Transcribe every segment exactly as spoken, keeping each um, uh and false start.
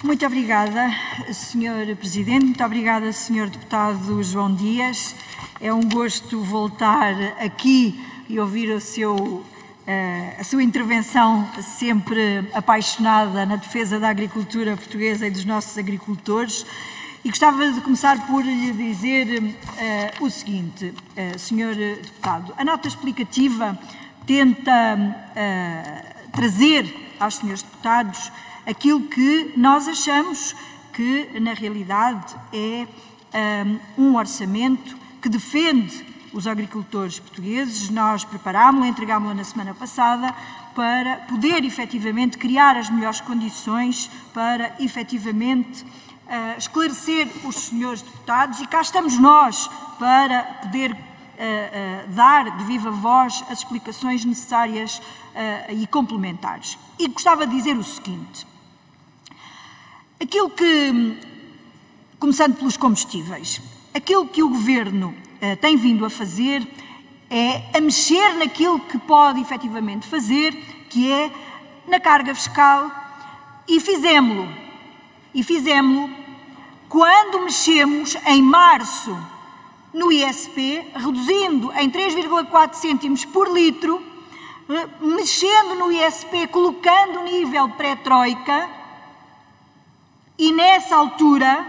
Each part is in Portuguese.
Muito obrigada, senhor Presidente. Muito obrigada, senhor Deputado João Dias. É um gosto voltar aqui e ouvir o seu, a sua intervenção sempre apaixonada na defesa da agricultura portuguesa e dos nossos agricultores. E gostava de começar por lhe dizer uh, o seguinte, uh, senhor Deputado. A nota explicativa tenta uh, trazer aos senhores deputados aquilo que nós achamos que, na realidade, é um, um orçamento que defende os agricultores portugueses. Nós preparámos-lo, entregámos-lo na semana passada para poder, efetivamente, criar as melhores condições para, efetivamente, Uh, esclarecer os senhores deputados, e cá estamos nós para poder uh, uh, dar de viva voz as explicações necessárias uh, e complementares. E gostava de dizer o seguinte: aquilo que, começando pelos combustíveis, aquilo que o Governo uh, tem vindo a fazer é a mexer naquilo que pode efetivamente fazer, que é na carga fiscal, e fizemo-lo. E fizemos-lo quando mexemos em março no I S P, reduzindo em três vírgula quatro cêntimos por litro, mexendo no I S P, colocando o nível pré-troika, e nessa altura,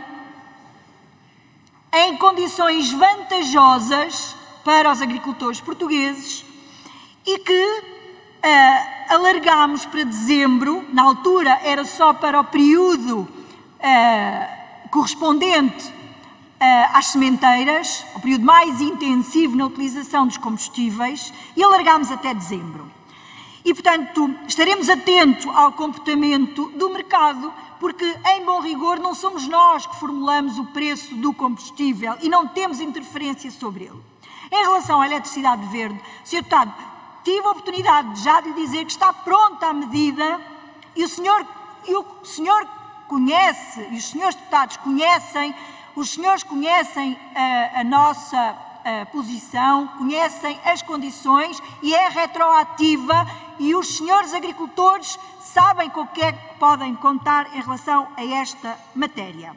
em condições vantajosas para os agricultores portugueses, e que uh, alargámos para dezembro. Na altura era só para o período Uh, correspondente uh, às sementeiras, o período mais intensivo na utilização dos combustíveis, e alargámos até dezembro. E, portanto, estaremos atentos ao comportamento do mercado, porque, em bom rigor, não somos nós que formulamos o preço do combustível e não temos interferência sobre ele. Em relação à eletricidade verde, senhor Deputado, tive a oportunidade já de lhe dizer que está pronta a medida, e o senhor, e o senhor conhece, e os senhores deputados conhecem, os senhores conhecem uh, a nossa uh, posição, conhecem as condições, e é retroativa, e os senhores agricultores sabem com o que é que podem contar em relação a esta matéria.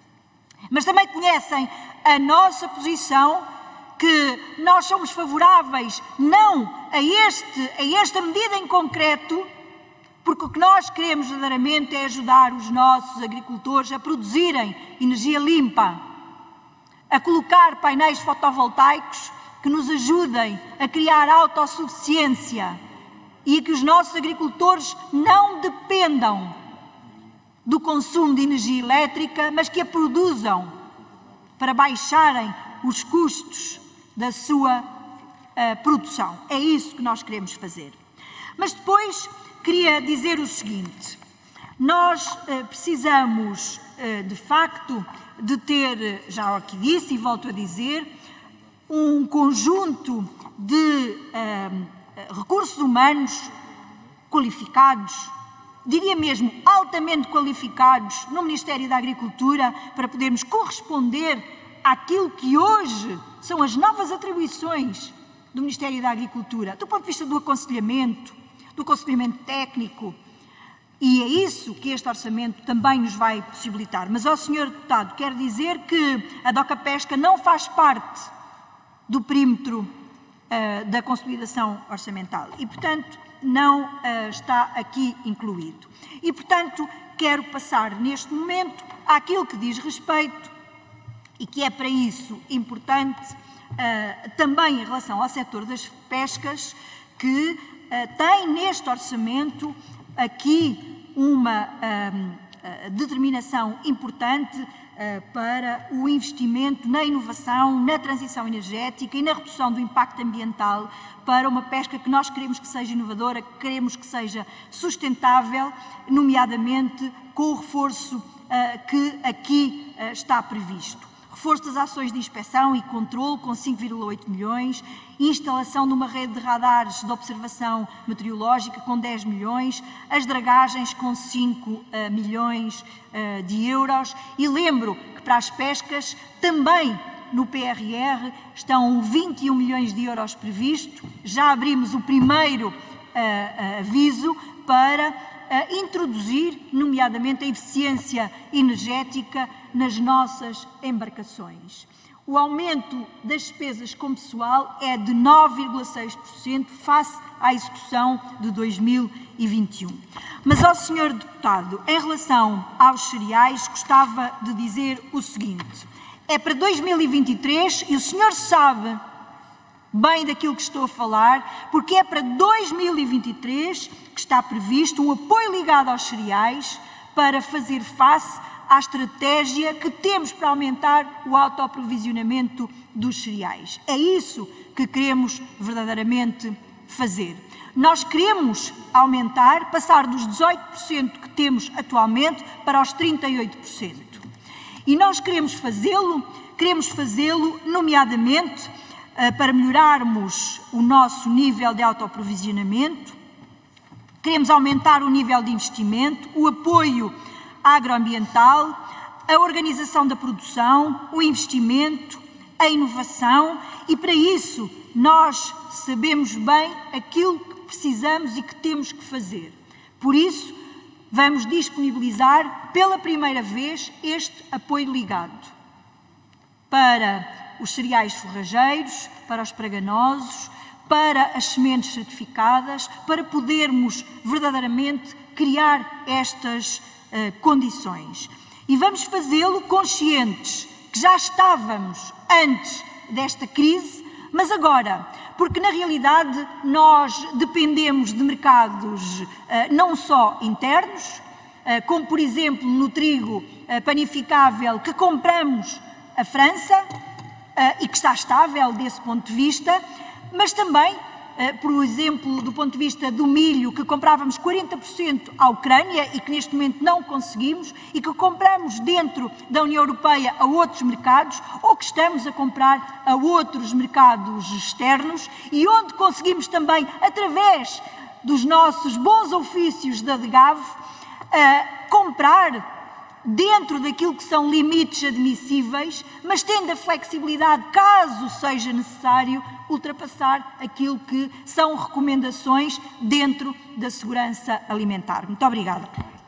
Mas também conhecem a nossa posição, que nós somos favoráveis não a, este, a esta medida em concreto, porque o que nós queremos verdadeiramente é ajudar os nossos agricultores a produzirem energia limpa, a colocar painéis fotovoltaicos que nos ajudem a criar autossuficiência e a que os nossos agricultores não dependam do consumo de energia elétrica, mas que a produzam para baixarem os custos da sua uh, produção. É isso que nós queremos fazer. Mas depois queria dizer o seguinte: nós eh, precisamos, eh, de facto, de ter, já aqui disse e volto a dizer, um conjunto de eh, recursos humanos qualificados, diria mesmo altamente qualificados, no Ministério da Agricultura, para podermos corresponder àquilo que hoje são as novas atribuições do Ministério da Agricultura, do ponto de vista do aconselhamento, do aconselhamento técnico, e é isso que este orçamento também nos vai possibilitar. Mas ao senhor Deputado, quero dizer que a DOCA Pesca não faz parte do perímetro uh, da consolidação orçamental e, portanto, não uh, está aqui incluído. E, portanto, quero passar neste momento àquilo que diz respeito, e que é para isso importante, uh, também em relação ao setor das pescas, que Uh, tem neste orçamento aqui uma uh, uh, determinação importante uh, para o investimento na inovação, na transição energética e na redução do impacto ambiental, para uma pesca que nós queremos que seja inovadora, que queremos que seja sustentável, nomeadamente com o reforço uh, que aqui uh, está previsto. Reforço das ações de inspeção e controle com cinco vírgula oito milhões, instalação de uma rede de radares de observação meteorológica com dez milhões, as dragagens com cinco uh, milhões uh, de euros, e lembro que para as pescas também no P R R estão vinte e um milhões de euros previstos. Já abrimos o primeiro uh, uh, aviso para uh, introduzir, nomeadamente, a eficiência energética nas nossas embarcações. O aumento das despesas com pessoal é de nove vírgula seis por cento face à execução de dois mil e vinte e um. Mas ao senhor deputado, em relação aos cereais, gostava de dizer o seguinte: é para dois mil e vinte e três, e o senhor sabe bem daquilo que estou a falar, porque é para dois mil e vinte e três que está previsto um apoio ligado aos cereais para fazer face à estratégia que temos para aumentar o autoaprovisionamento dos cereais. É isso que queremos verdadeiramente fazer. Nós queremos aumentar, passar dos dezoito por cento que temos atualmente para os trinta e oito por cento. E nós queremos fazê-lo, queremos fazê-lo, nomeadamente, para melhorarmos o nosso nível de autoaprovisionamento, queremos aumentar o nível de investimento, o apoio agroambiental, a organização da produção, o investimento, a inovação, e para isso nós sabemos bem aquilo que precisamos e que temos que fazer. Por isso, vamos disponibilizar pela primeira vez este apoio ligado para os cereais forrageiros, para os praganosos, para as sementes certificadas, para podermos verdadeiramente criar estas uh, condições. E vamos fazê-lo conscientes que já estávamos antes desta crise, mas agora, porque na realidade nós dependemos de mercados uh, não só internos, uh, como por exemplo no trigo uh, panificável que compramos a França, Uh, e que está estável desse ponto de vista, mas também, uh, por exemplo, do ponto de vista do milho, que comprávamos quarenta por cento à Ucrânia e que neste momento não conseguimos, e que compramos dentro da União Europeia a outros mercados, ou que estamos a comprar a outros mercados externos, e onde conseguimos também, através dos nossos bons ofícios da DGAV, uh, comprar dentro daquilo que são limites admissíveis, mas tendo a flexibilidade, caso seja necessário, ultrapassar aquilo que são recomendações dentro da segurança alimentar. Muito obrigada.